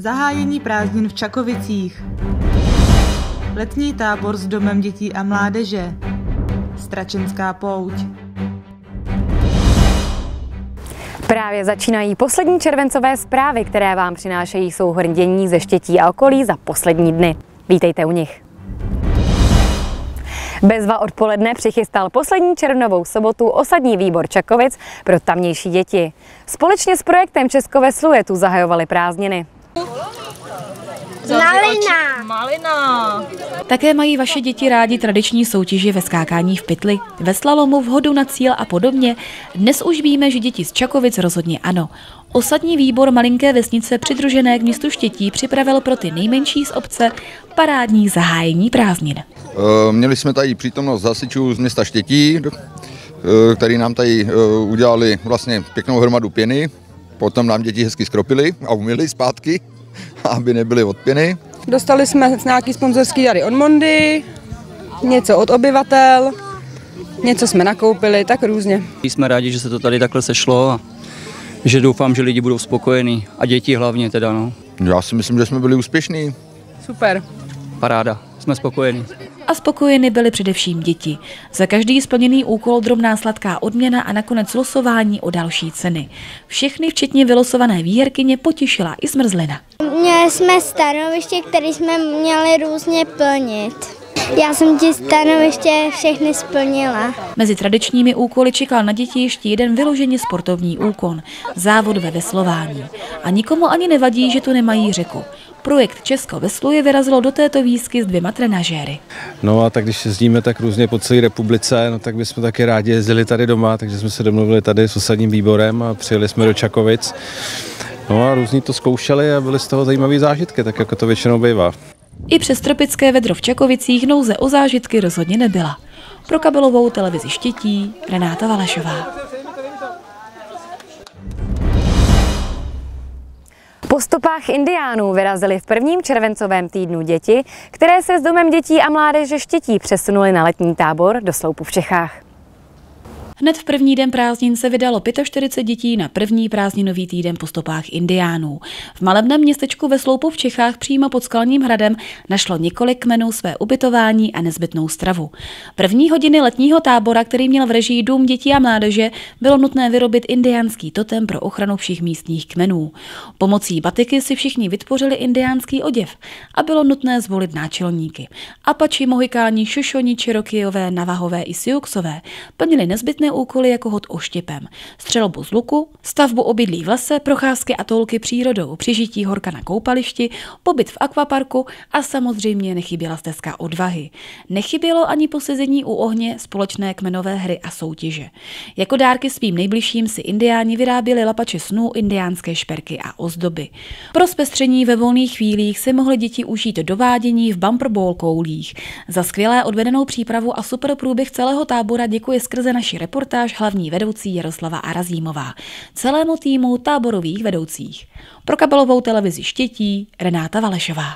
Zahájení prázdnin v Čakovicích. Letní tábor s domem dětí a mládeže. Stračenská pouť. Právě začínají poslední červencové zprávy, které vám přinášejí souhrn dění ze Štětí a okolí za poslední dny. Vítejte u nich. Bezva odpoledne přichystal poslední červnovou sobotu osadní výbor Čakovic pro tamnější děti. Společně s projektem Česko vesluje tu zahajovali prázdniny. Malina. Také mají vaše děti rádi tradiční soutěži ve skákání v pytli, ve slalomu, v hodu na cíl a podobně. Dnes už víme, že děti z Čakovic rozhodně ano. Osadní výbor malinké vesnice přidružené k městu Štětí připravil pro ty nejmenší z obce parádní zahájení prázdnin. Měli jsme tady přítomnost hasičů z města Štětí, který nám tady udělali vlastně pěknou hromadu pěny. Potom nám děti hezky skropili a umyli zpátky, aby nebyly od pěny. Dostali jsme nějaký sponzorský dary od Mondy, něco od obyvatel, něco jsme nakoupili, tak různě. Jsme rádi, že se to tady takhle sešlo a že doufám, že lidi budou spokojení a děti hlavně teda. No. Já si myslím, že jsme byli úspěšní. Super. Paráda, jsme spokojení. A spokojeny byly především děti. Za každý splněný úkol drobná sladká odměna a nakonec losování o další ceny. Všechny, včetně vylosované výherkyně, potěšila i zmrzlina. Měli jsme stanoviště, které jsme měli různě plnit. Já jsem ti stanoviště všechny splnila. Mezi tradičními úkoly čekal na děti ještě jeden vyloženě sportovní úkon, závod ve veslování. A nikomu ani nevadí, že to nemají řeku. Projekt Česko vesluje vyrazilo do této výzky s 2 trenažéry. No a tak když jezdíme tak různě po celé republice, no tak bychom taky rádi jezdili tady doma, takže jsme se domluvili tady s osadním výborem a přijeli jsme do Čakovic. No a různí to zkoušeli a byly z toho zajímavé zážitky, tak jako to většinou bývá. I přes tropické vedro v Čakovicích nouze o zážitky rozhodně nebyla. Pro kabelovou televizi Štětí Renáta Valešová. Po stopách indiánů vyrazili v prvním červencovém týdnu děti, které se s domem dětí a mládeže Štětí přesunuly na letní tábor do Sloupu v Čechách. Hned v první den prázdnin se vydalo 45 dětí na první prázdninový týden po stopách indiánů. V malebném městečku ve Sloupu v Čechách přímo pod Skalním hradem našlo několik kmenů své ubytování a nezbytnou stravu. První hodiny letního tábora, který měl v režii Dům dětí a mládeže, bylo nutné vyrobit indiánský totem pro ochranu všech místních kmenů. Pomocí batiky si všichni vytvořili indiánský oděv a bylo nutné zvolit náčelníky. Apači, Mohikáni, Šošoni, Čerokyové, Navahové i Siouxové plnili nezbytné úkoly jako hod oštěpem, střelbu z luku, stavbu obydlí v lese, procházky a toulky přírodou, přižití horka na koupališti, pobyt v akvaparku a samozřejmě nechyběla stezka odvahy. Nechybělo ani posezení u ohně, společné kmenové hry a soutěže. Jako dárky svým nejbližším si indiáni vyráběli lapače snů, indiánské šperky a ozdoby. Pro zpestření ve volných chvílích si mohly děti užít dovádění v bumperball koulích. Za skvělé odvedenou přípravu a super průběh celého tábora děkuje skrze naši reportáž hlavní vedoucí Jaroslava Arazímová, celému týmu táborových vedoucích. Pro kabelovou televizi Štětí Renáta Valešová.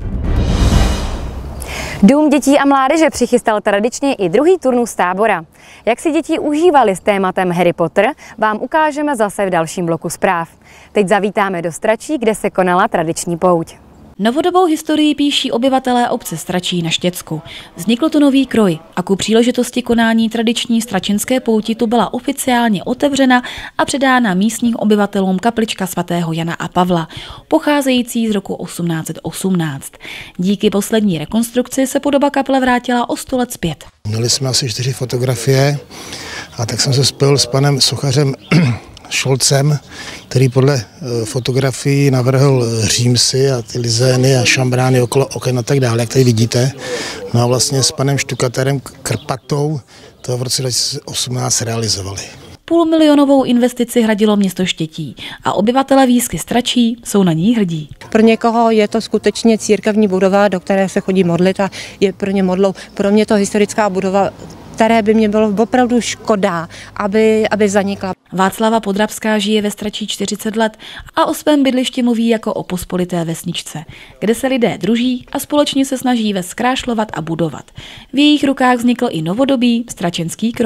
Dům dětí a mládeže přichystal tradičně i druhý turnus tábora. Jak si děti užívali s tématem Harry Potter, vám ukážeme zase v dalším bloku zpráv. Teď zavítáme do Stračí, kde se konala tradiční pouť. Novodobou historii píší obyvatelé obce Stračí na Štěcku. Vznikl tu nový kroj a ku příležitosti konání tradiční stračenské pouti tu byla oficiálně otevřena a předána místním obyvatelům kaplička svatého Jana a Pavla, pocházející z roku 1818. Díky poslední rekonstrukci se podoba kaple vrátila o 100 let zpět. Měli jsme asi 4 fotografie a tak jsem se spojil s panem sochařem Šolcem, který podle fotografií navrhl římsy a ty lizény a šambrány okolo oken a tak dále, jak tady vidíte. No a vlastně s panem štukatérem Krpatou to v roce 2018 realizovali. Půlmilionovou investici hradilo město Štětí a obyvatele výsky Stračí jsou na ní hrdí. Pro někoho je to skutečně církevní budova, do které se chodí modlit a je pro ně modlou. Pro mě to historická budova, které by mě bylo opravdu škoda, aby zanikla. Václava Podrabská žije ve Stračí 40 let a o svém bydlišti mluví jako o pospolité vesničce, kde se lidé druží a společně se snaží ves zkrášlovat a budovat. V jejich rukách vznikl i novodobý stračenský kroj.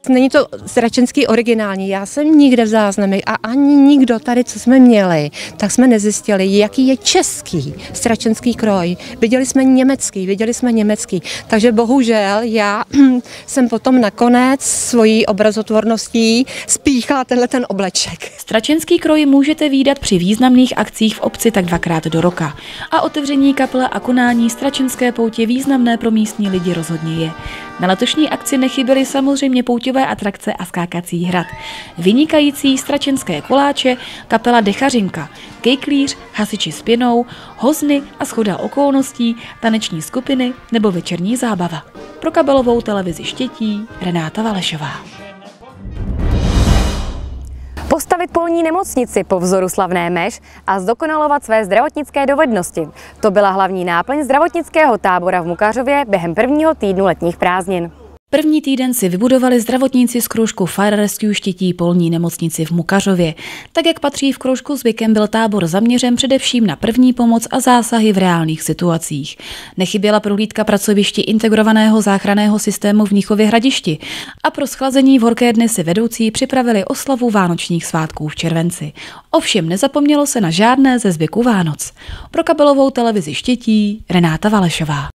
není to stračenský originální. Já jsem nikde v záznamech a ani nikdo tady, co jsme měli, tak jsme nezjistili, jaký je český stračenský kroj. Viděli jsme německý. Takže bohužel já jsem potom nakonec svojí obrazotvorností spíchala ten obleček. Stračenský kroj můžete vídat při významných akcích v obci tak 2krát do roka. A otevření kaple a konání stračenské poutě významné pro místní lidi rozhodně je. Na letošní akci nechyběly samozřejmě pouťové atrakce a skákací hrad. Vynikající stračenské koláče, kapela Dechařinka, kejklíř, hasiči s pěnou, hozny a shoda okolností, taneční skupiny nebo večerní zábava. Pro kabelovou televizi Štětí Renáta Valešová. Postavit polní nemocnici po vzoru slavné Meš a zdokonalovat své zdravotnické dovednosti. To byla hlavní náplň zdravotnického tábora v Mukařově během prvního týdnu letních prázdnin. První týden si vybudovali zdravotníci z kroužku Fire Rescue Štětí polní nemocnici v Mukařově. Tak jak patří v kroužku zvykem, byl tábor zaměřen především na první pomoc a zásahy v reálných situacích. Nechyběla prohlídka pracovišti integrovaného záchranného systému v Mnichově Hradišti a pro schlazení v horké dny si vedoucí připravili oslavu vánočních svátků v červenci. Ovšem nezapomnělo se na žádné ze zvyků Vánoc. Pro kabelovou televizi Štětí Renáta Valešová.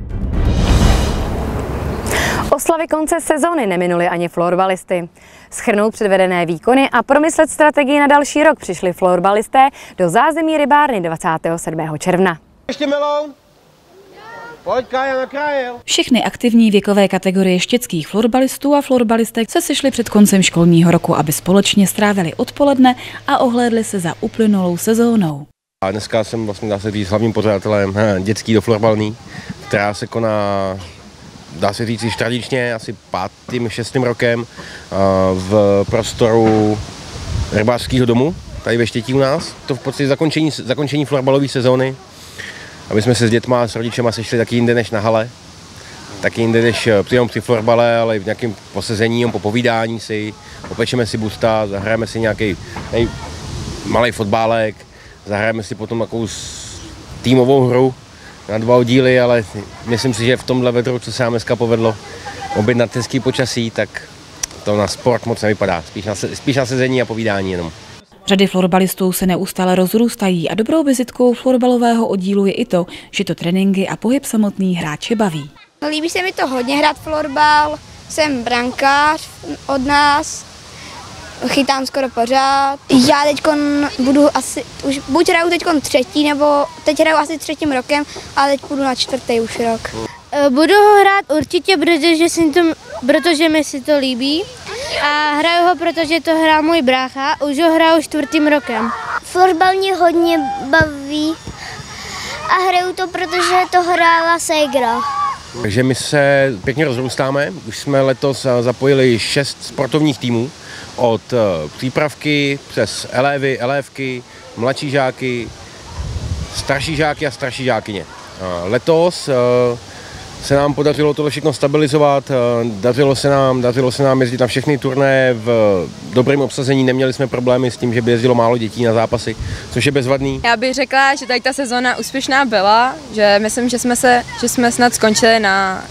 Oslavy konce sezóny neminuly ani florbalisty. Shrnout předvedené výkony a promyslet strategii na další rok přišli florbalisté do zázemí rybárny 27. června. Ještě meloun? Pojď, Kája, nakrájel. Všechny aktivní věkové kategorie štětských florbalistů a florbalistek se sešly před koncem školního roku, aby společně strávili odpoledne a ohlédli se za uplynulou sezónou. A dneska jsem vlastně, dá se říct, hlavním pořadatelem dětský do florbalný, která se koná, dá se říct, již tradičně asi 5., 6. rokem v prostoru rybářského domu, tady ve Štětí u nás. To v podstatě zakončení florbalové sezóny, aby jsme se s dětma, s rodičema sešli taky jinde než na hale, taky jinde než při florbale, ale v nějakém posezení, po povídání si, opečeme si busta, zahrajeme si nějaký malý fotbálek, zahrajeme si potom takovou týmovou hru na 2 oddíly, ale myslím si, že v tomhle vedru, co se nám dneska povedlo objednat hezký počasí, tak to na sport moc nevypadá, spíš na sezení a povídání jenom. Řady florbalistů se neustále rozrůstají a dobrou vizitkou florbalového oddílu je i to, že to tréninky a pohyb samotný hráče baví. Líbí se mi to hodně hrát florbal, jsem brankář od nás, chytám skoro pořád. Já teď budu asi, už buď hraju teď 3., nebo teď hraju asi 3. rokem, ale teď půjdu na 4. už rok. Budu ho hrát určitě, protože mi si to líbí. A hraju ho, protože to hrál můj brácha, už ho hraju 4. rokem. Florbal mě hodně baví a hraju to, protože to hrála ségra. Takže my se pěkně rozrůstáme, už jsme letos zapojili 6 sportovních týmů, od přípravky přes elévy, elévky, mladší žáky, starší žáky a starší žákyně. Letos se nám podařilo tohle všechno stabilizovat, dařilo se nám jezdit na všechny turnaje v dobrém obsazení, neměli jsme problémy s tím, že by jezdilo málo dětí na zápasy, což je bezvadný. Já bych řekla, že tady ta sezóna úspěšná byla, že myslím, že jsme snad skončili na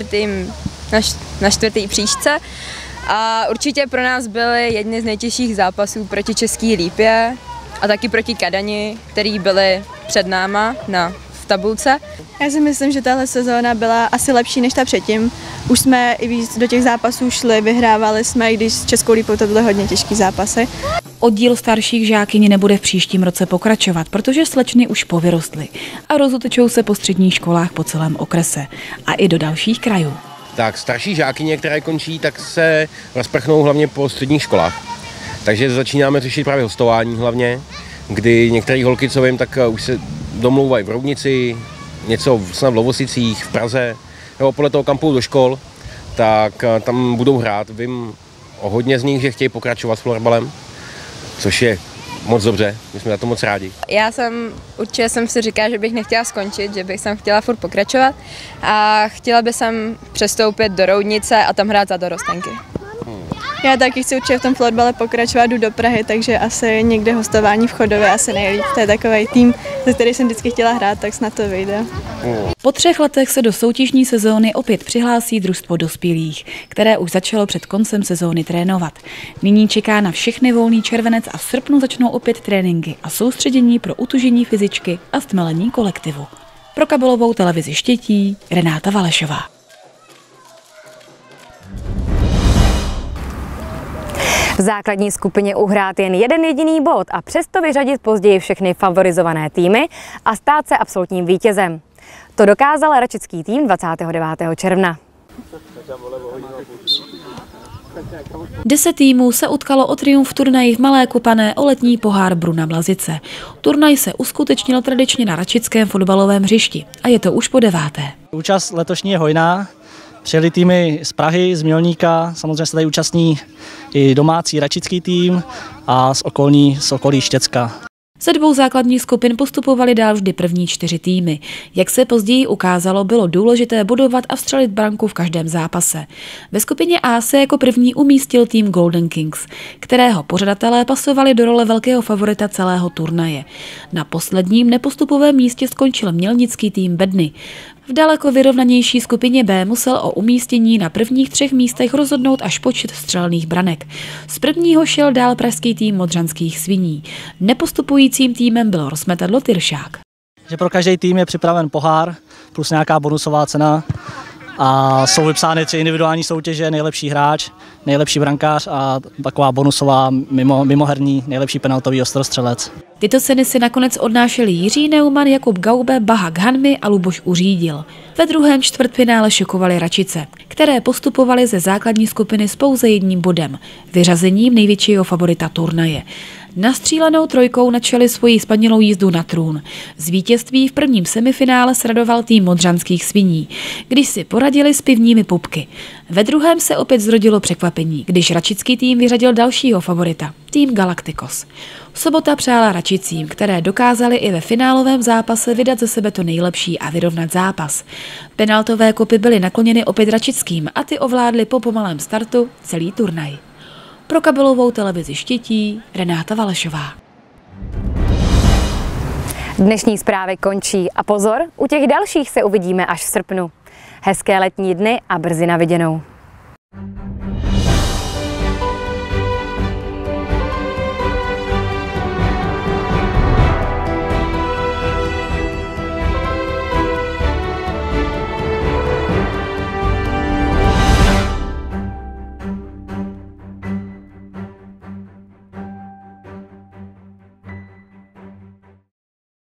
4. příčce a určitě pro nás byly jedny z nejtěžších zápasů proti Český Lípě a taky proti Kadani, který byli před náma v tabulce. Já si myslím, že tahle sezóna byla asi lepší než ta předtím. Už jsme i víc do těch zápasů šli, vyhrávali jsme, i když s Českou Lípou to byly hodně těžké zápasy. Oddíl starších žákyň nebude v příštím roce pokračovat, protože slečny už povyrostly a rozutečou se po středních školách po celém okrese a i do dalších krajů. Tak starší žákyně, které končí, tak se rozprchnou hlavně po středních školách. Takže začínáme řešit právě hostování hlavně, kdy některé holky, co vím, tak už se domlouvají v Roudnici, něco snad v Lovosicích, v Praze, nebo podle toho, kam půjdou do škol, tak tam budou hrát. Vím o hodně z nich, že chtějí pokračovat s florbalem, což je moc dobře, my jsme na to moc rádi. Určitě jsem si říkala, že bych nechtěla skončit, že bych sem chtěla furt pokračovat a chtěla bych sem přestoupit do Roudnice a tam hrát za dorostenky. Já taky chci určitě v tom florbale pokračovat, jdu do Prahy, takže asi někde hostování v Chodově asi nejlíp. To je takový tým, ze který jsem vždycky chtěla hrát, tak snad to vyjde. Po 3 letech se do soutěžní sezóny opět přihlásí družstvo dospělých, které už začalo před koncem sezóny trénovat. Nyní čeká na všechny volný červenec a v srpnu začnou opět tréninky a soustředění pro utužení fyzičky a stmelení kolektivu. Pro kabelovou televizi Štětí Renáta Valešová. V základní skupině uhrát jen jeden jediný bod a přesto vyřadit později všechny favorizované týmy a stát se absolutním vítězem. To dokázal račický tým 29. června. 10 týmů se utkalo o triumf v turnaji v Malé Kopané o letní pohár Bruna Blazice. Turnaj se uskutečnil tradičně na račickém fotbalovém hřišti a je to už po 9. Účast letošní je hojná. Přijeli týmy z Prahy, z Mělníka, samozřejmě se tady účastní i domácí račický tým a z okolí Štěcka. Ze 2 základních skupin postupovaly dál vždy první 4 týmy. Jak se později ukázalo, bylo důležité bodovat a vstřelit branku v každém zápase. Ve skupině A se jako první umístil tým Golden Kings, kterého pořadatelé pasovali do role velkého favorita celého turnaje. Na posledním nepostupovém místě skončil mělnický tým Bedny. V daleko vyrovnanější skupině B musel o umístění na prvních 3 místech rozhodnout až počet vstřelených branek. Z prvního šel dál pražský tým Modřanských sviní. Nepostupujícím týmem byl Rozmetadlo Tyršák. Že pro každý tým je připraven pohár plus nějaká bonusová cena a jsou vypsány 3 individuální soutěže, nejlepší hráč, nejlepší brankář a taková bonusová mimoherní nejlepší penaltový ostrostřelec. Tyto ceny si nakonec odnášeli Jiří Neumann, Jakub Gaube, Baha Ghanmi a Luboš Uřídil. Ve druhém čtvrtfinále šokovaly Račice, které postupovaly ze základní skupiny s pouze 1 bodem, vyřazením největšího favorita turnaje. Nastřílenou 3 načali svoji spanilou jízdu na trůn. Z vítězství v prvním semifinále se radoval tým Modřanských sviní, když si poradili s pivními pupky. Ve druhém se opět zrodilo překvapení, když račický tým vyřadil dalšího favorita, tým Galacticos. Sobota přála Račicím, které dokázali i ve finálovém zápase vydat ze sebe to nejlepší a vyrovnat zápas. Penaltové kopy byly nakloněny opět račickým a ty ovládly po pomalém startu celý turnaj. Pro kabelovou televizi Štětí Renáta Valešová. Dnešní zprávy končí a pozor, u těch dalších se uvidíme až v srpnu. Hezké letní dny a brzy na viděnou.